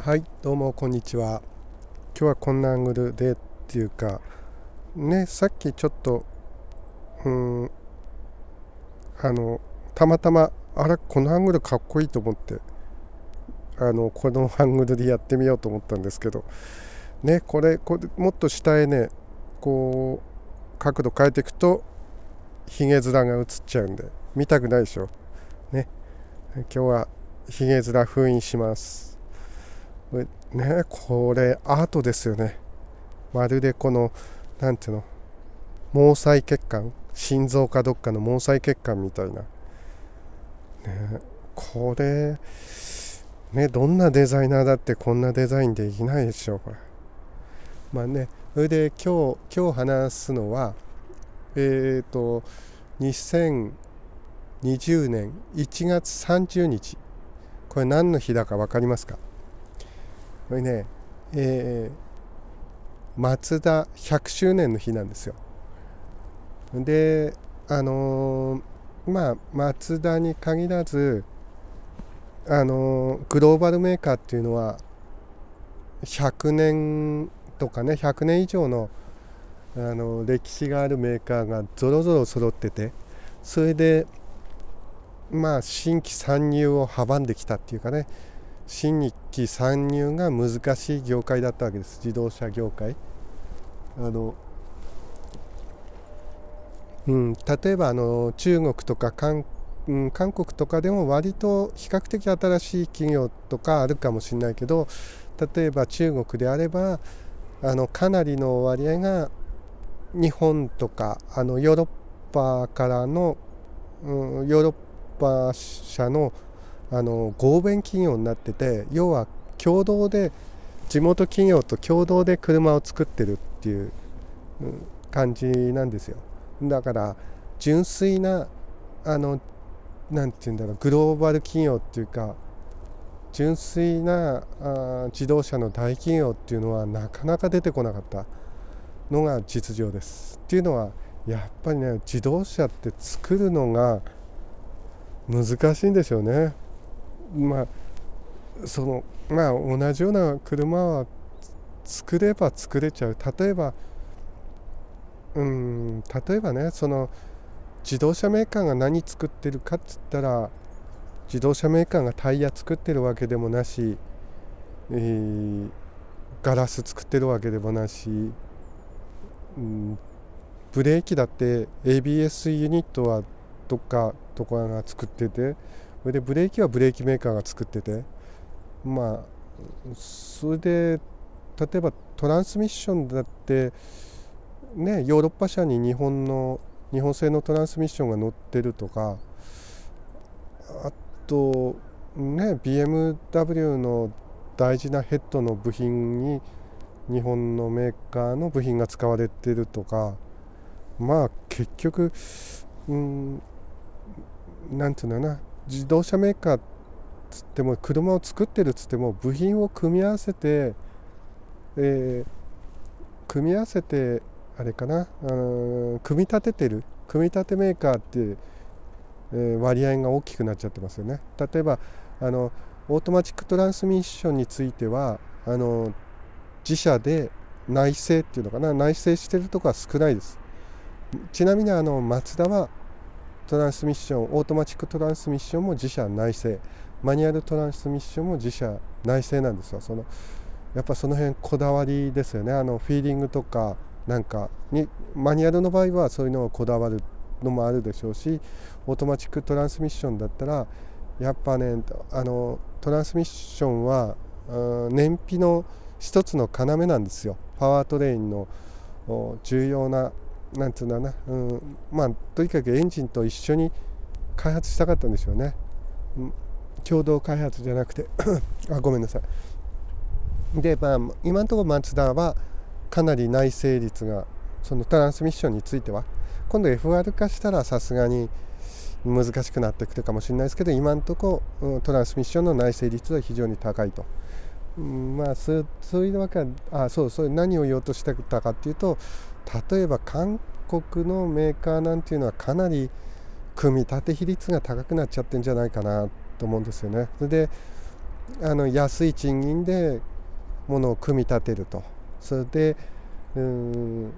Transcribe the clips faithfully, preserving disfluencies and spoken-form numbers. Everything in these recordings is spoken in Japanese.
はい、どうもこんにちは。今日はこんなアングルでっていうか、ね、さっきちょっと、うーん、あの、たまたま、あら、このアングルかっこいいと思って、あの、このアングルでやってみようと思ったんですけど、ね、これ、これもっと下へね、こう、角度変えていくと、ヒゲ面が映っちゃうんで、見たくないでしょ。ね、今日はヒゲ面封印します。ね、これアートですよね。まるでこの、なんていうの、毛細血管、心臓かどっかの毛細血管みたいな。ね、これ、ね、どんなデザイナーだってこんなデザインできないでしょう、これ。まあね、それで今日、今日話すのは、えっと、にせんにじゅうねんいちがつさんじゅうにち。これ何の日だか分かりますか？これね、えー、マツダひゃくしゅうねんの日なんですよ。で、あのー、まあ、マツダに限らず、あのー、グローバルメーカーっていうのは、ひゃくねんとかね、ひゃくねん以上の、あのー、歴史があるメーカーがぞろぞろ揃ってて、それで、まあ、新規参入を阻んできたっていうかね、新規参入が難しい業界だったわけです、自動車業界。あのうん、例えばあの中国とか韓、うん、韓国とかでも割と比較的新しい企業とかあるかもしれないけど、例えば中国であればあのかなりの割合が日本とかあのヨーロッパからの、うん、ヨーロッパ社のあの合弁企業になってて、要は共同で地元企業と共同で車を作ってるっていう、うん、感じなんですよ。だから純粋なあのなんて言うんだろう、グローバル企業っていうか純粋なあ自動車の大企業っていうのはなかなか出てこなかったのが実情です。っていうのはやっぱりね、自動車って作るのが難しいんでしょうね。まあそのまあ同じような車は作れば作れちゃう。例えばうん例えばね、その自動車メーカーが何作ってるかっつったら、自動車メーカーがタイヤ作ってるわけでもなし、えー、ガラス作ってるわけでもなし、うん、ブレーキだって エービーエス ユニットはどっかところが作ってて、それでブレーキはブレーキメーカーが作ってて、まあそれで例えばトランスミッションだってね、ヨーロッパ車に日本の日本製のトランスミッションが乗ってるとか、あとね ビーエムダブリュー の大事なヘッドの部品に日本のメーカーの部品が使われてるとか、まあ結局うんなんていうのかな、自動車メーカーっつっても車を作ってるっつっても部品を組み合わせて、えー、組み合わせてあれかな、うん組み立ててる組み立てメーカーって、えー、割合が大きくなっちゃってますよね。例えばあのオートマチックトランスミッションについてはあの自社で内製っていうのかな、内製してるところは少ないです。ちなみにあのマツダはトランスミッション、オートマチックトランスミッションも自社内製、マニュアルトランスミッションも自社内製なんですよ。そのやっぱその辺こだわりですよね。あのフィーリングとかなんかにマニュアルの場合はそういうのをこだわるのもあるでしょうし、オートマチックトランスミッションだったらやっぱね、あのトランスミッションは燃費の一つの要なんですよ。パワートレインの重要ななんていうんだな、うん、まあとにかくエンジンと一緒に開発したかったんでしょうね。共同開発じゃなくてあごめんなさい。でまあ今のところマツダはかなり内製率が、そのトランスミッションについては今度 エフアール 化したらさすがに難しくなってくるかもしれないですけど、今のところトランスミッションの内製率は非常に高いと。うん、まあそうそういうわけはあそうそう何を言おうとしてたかっていうと、例えば韓国のメーカーなんていうのはかなり組み立て比率が高くなっちゃってるんじゃないかなと思うんですよね。それであの安い賃金で物を組み立てると。それでうーん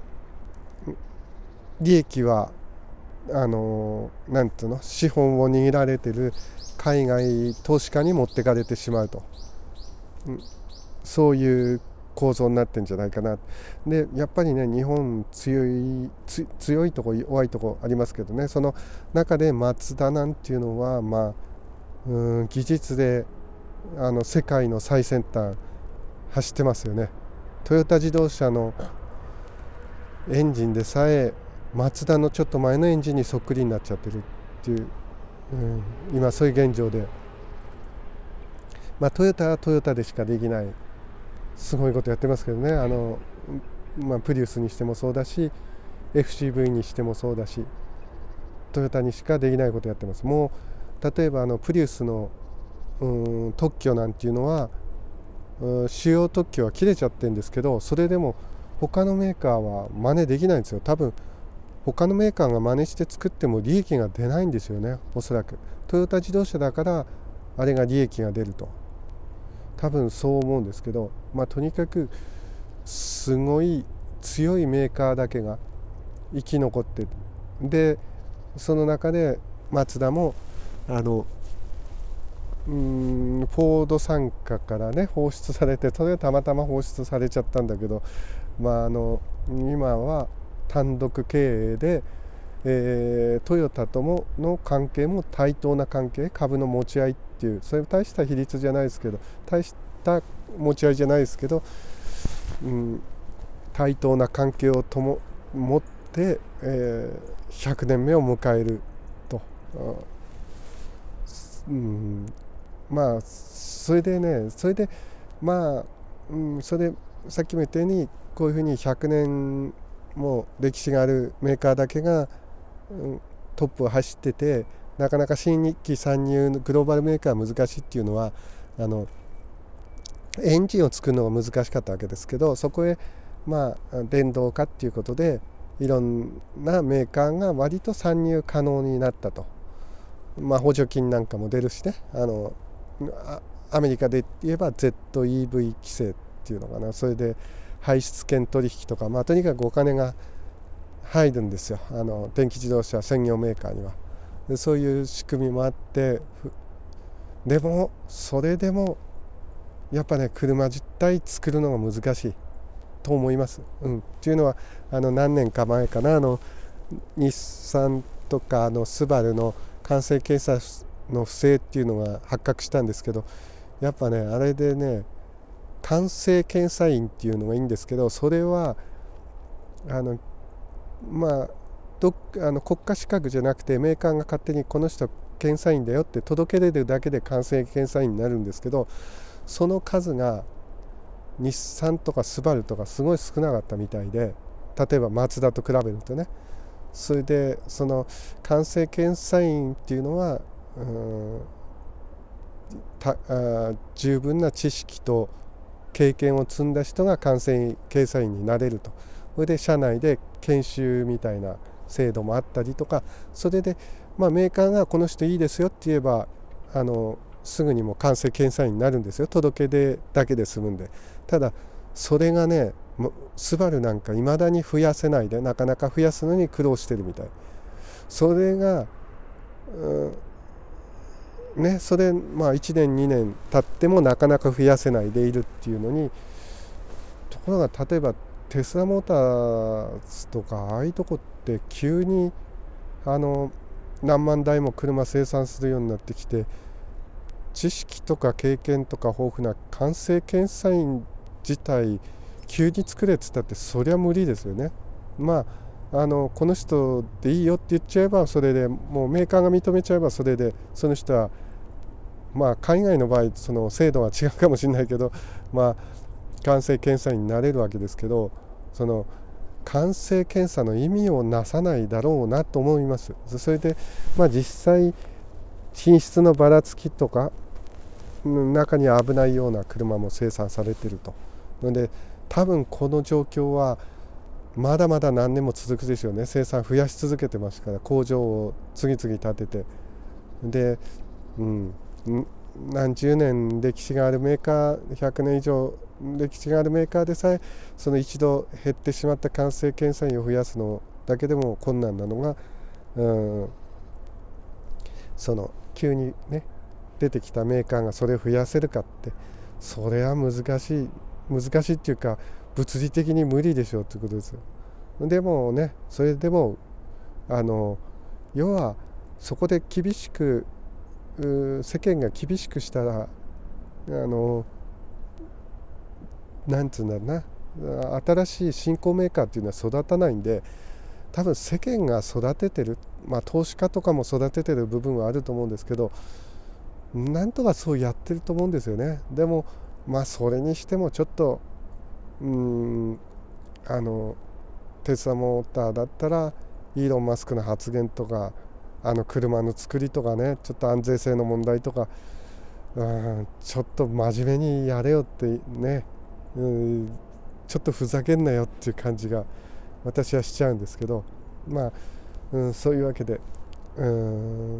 利益はあのなんていうの資本を握られてる海外投資家に持ってかれてしまうと、うん、そういう構造になってるんじゃないかな。でやっぱりね日本強いつ強いとこ弱いとこありますけどね、その中でマツダなんていうのはまあうん技術であの世界の最先端走ってますよね。トヨタ自動車のエンジンでさえマツダのちょっと前のエンジンにそっくりになっちゃってるっていう、うん、今そういう現状で、まあトヨタはトヨタでしかできないすごいことやってますけどね。あの、まあ、プリウスにしてもそうだし エフシーブイ にしてもそうだし、トヨタにしかできないことやってます。もう例えばあのプリウスのうん特許なんていうのは主要特許は切れちゃってるんですけど、それでも他のメーカーは真似できないんですよ。多分他のメーカーが真似して作っても利益が出ないんですよね、おそらく。トヨタ自動車だからあれが利益が出ると、多分そう思うんですけど、まあとにかくすごい強いメーカーだけが生き残ってる。でその中でマツダもあのうーんフォード傘下からね放出されて、それがたまたま放出されちゃったんだけど、まああの今は単独経営で、えー、トヨタともの関係も対等な関係、株の持ち合いっていう、それ大した比率じゃないですけど、大した持ち合いじゃないですけど、うん、対等な関係をとも持って、えー、ひゃくねんめを迎えると、うん、まあそれでねそれでまあ、うん、それでさっきも言ったようにこういうふうにひゃくねんもう歴史があるメーカーだけが、うん、トップを走ってて、なかなか新規参入のグローバルメーカーは難しいっていうのは、あのエンジンを作るのが難しかったわけですけど、そこへまあ電動化っていうことでいろんなメーカーが割と参入可能になったと。まあ補助金なんかも出るしね、あのアメリカで言えば ゼットイーブイ 規制っていうのかな、それで排出権取引とか、まあ、とにかくお金が入るんですよ、あの電気自動車専業メーカーには。でそういう仕組みもあって、でもそれでもやっぱね車自体作るのが難しいと思います。うん、っていうのはあの何年か前かな、あの日産とかあのスバルの完成検査の不正っていうのが発覚したんですけど、やっぱねあれでね完成検査員っていうのがいいんですけど、それはあのまあどあの国家資格じゃなくてメーカーが勝手にこの人検査員だよって届け出るだけで完成検査員になるんですけど、その数が日産とかスバルとかすごい少なかったみたいで、例えばマツダと比べるとね。それでその完成検査員っていうのはうんたあ十分な知識と経験を積んだ人が完成検査員になれると。それで社内で研修みたいな制度もあったりとか、それで、まあ、メーカーがこの人いいですよって言えばあのすぐにも完成検査員になるんですよ、届け出だけで済むんで。ただそれがねスバルなんかいまだに増やせないで、なかなか増やすのに苦労してるみたい。それが、うん、ねそれまあいちねんにねん経ってもなかなか増やせないでいるっていうのに、ところが例えばテスラモーターズとかああいうとこって急にあの何万台も車生産するようになってきて、知識とか経験とか豊富な完成検査員自体急に作れって言ったってそりゃ無理ですよね。まああのこの人でいいよって言っちゃえばそれで、もうメーカーが認めちゃえばそれで、その人はまあ海外の場合その制度は違うかもしれないけど、まあ完成検査員になれるわけですけど、その完成検査の意味をなさないだろうなと思います。それでまあ実際品質のばらつきとか中には危ないような車も生産されていると。ので多分この状況はまだまだ何年も続くでしょうね。生産増やし続けてますから、工場を次々建てて、で、うん、 何十年歴史があるメーカー、ひゃくねん以上歴史があるメーカーでさえ、その一度減ってしまった完成検査員を増やすのだけでも困難なのが、うん、その急にね出てきたメーカーがそれを増やせるかって、それは難しい難しいっていうか物理的に無理でしょうっていうことですよ。でもね、それでもあの要はそこで厳しく世間が厳しくしたら、あのなんつうんだろうな、新しい新興メーカーっていうのは育たないんで、多分世間が育ててる、まあ投資家とかも育ててる部分はあると思うんですけど、なんとかそうやってると思うんですよね。でもまあそれにしてもちょっとうーんあのテスラモーターだったらイーロン・マスクの発言とか、あの車の作りとかね、ちょっと安全性の問題とか、うん、ちょっと真面目にやれよってね、うん、ちょっとふざけんなよっていう感じが私はしちゃうんですけど、まあ、うん、そういうわけで、うん、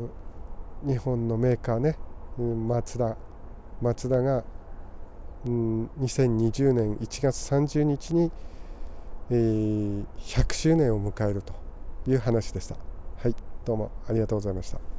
日本のメーカーね、うん、マツダマツダが、うん、にせんにじゅうねんいちがつさんじゅうにちに、えー、ひゃくしゅうねんを迎えるという話でした。はい、どうもありがとうございました。